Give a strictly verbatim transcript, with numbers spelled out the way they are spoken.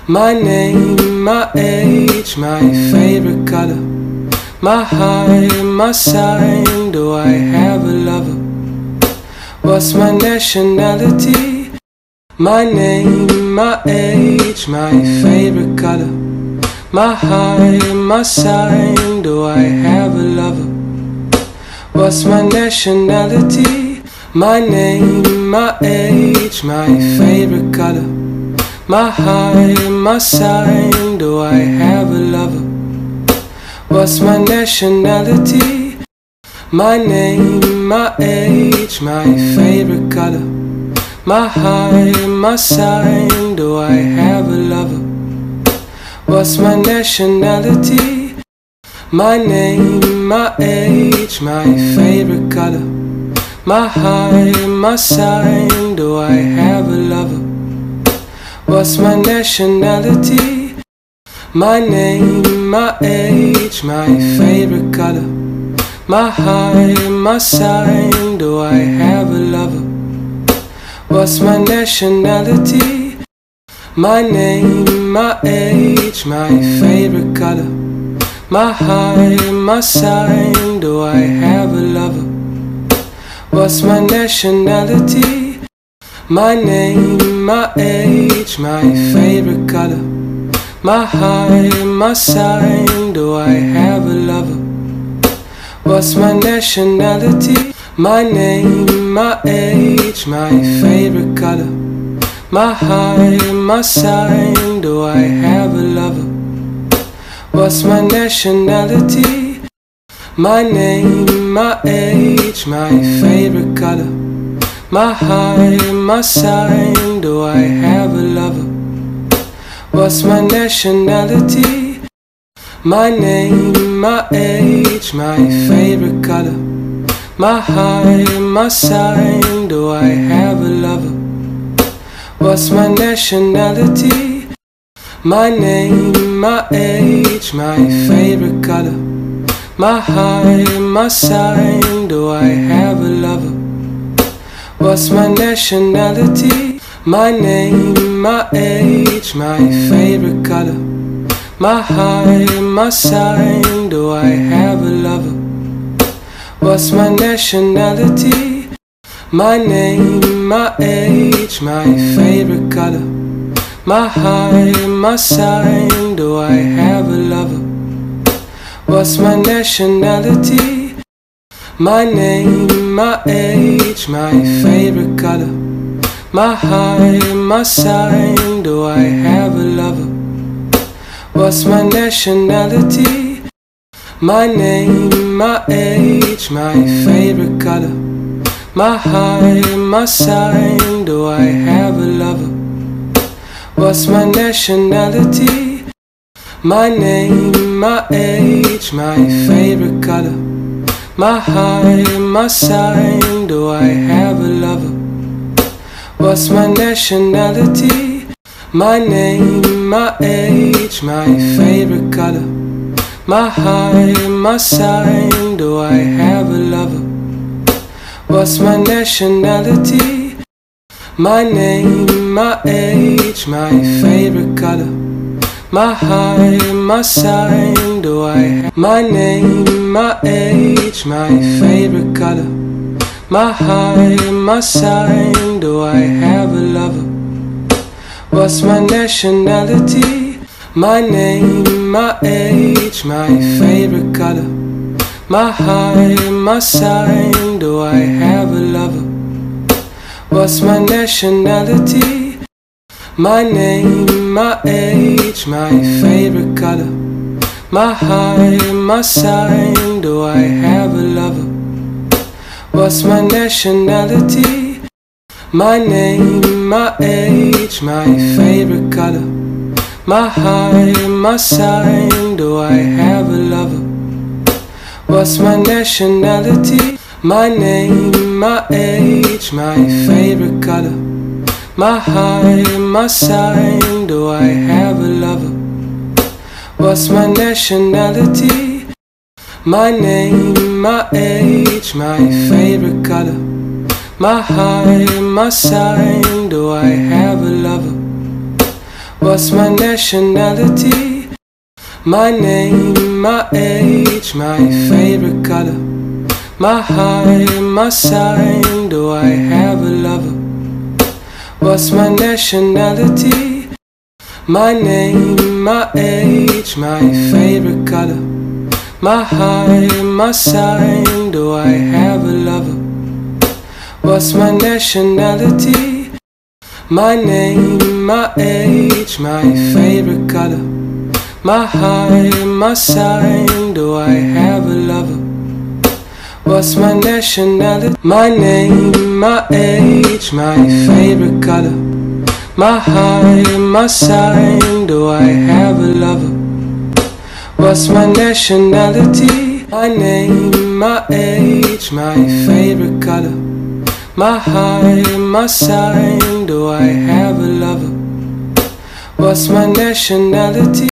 My name, my age, my favorite color, my height, my sign, do I have a lover? What's my nationality? My name, my age, my favorite color, my height, my sign, do I have a lover? What's my nationality? My name, my age, my favorite color, my height, my sign, do I have a lover? What's my nationality? My name, my age, my favorite color, my height, my sign, do I have a lover? What's my nationality? My name, my age, my favorite color, my height, my sign, do I have a lover? What's my nationality? My name, my age, my favorite color, my height, my sign, do I have a lover? What's my nationality? My name, my age, my favorite color, my height, my sign, do I have a lover? What's my nationality? My name, my age, my favorite color, my height, my sign, do I have a lover? What's my nationality? My name, my age, my favorite color, my height, my sign, do I have a lover? What's my nationality? My name, my age, my favorite color, my height, my sign, do I have a lover? What's my nationality? My name, my age, my favorite color, my height, my sign, do I have a lover? What's my nationality? My name, my age, my favorite color, my height, my sign, do I have a lover? What's my nationality? My name, my age, my favorite color, my height, my sign, do I have a lover? What's my nationality? My name, my age, my favorite color, my height, my sign, do I have a lover? What's my nationality? My name, my age, my favorite color, my height, my sign, do I have a lover? What's my nationality? My name, my age, my favorite color, my height, my sign, do I have a lover? What's my nationality? My name, my age, my favorite color, my height, my sign, do I have a lover? What's my nationality? My name, my age, my favorite color, my height, my sign, do I have a lover? What's my nationality? My name, my age, my favorite color, my height, my sign, do I have? My name, my age, my favorite color, my height, my sign, do I have a lover? What's my nationality? My name, my age, my favorite color, my height, my sign, do I have a lover? What's my nationality? My name, my age, my favorite color, my height, my sign, do I have a lover? What's my nationality? My name, my age, my favorite color, my height, my sign, do I have a lover? What's my nationality? My name, my age, my favorite color, my height, my sign, do I have a lover? What's my nationality? My name, my age, my favorite color, my height, my sign, do I have a lover? What's my nationality? My name, my age, my favorite color, my height, my sign, do I have a lover? What's my nationality? My name, my age, my favorite color, my height, my sign, do I have a lover? What's my nationality? My name, my age, my favorite color, my height, my sign, do I have a lover? What's my nationality? My name, my age, my favorite color, my height, my sign, do I have a lover? What's my nationality? My name, my age, my favorite color, my height, my sign, do I have a lover? What's my nationality?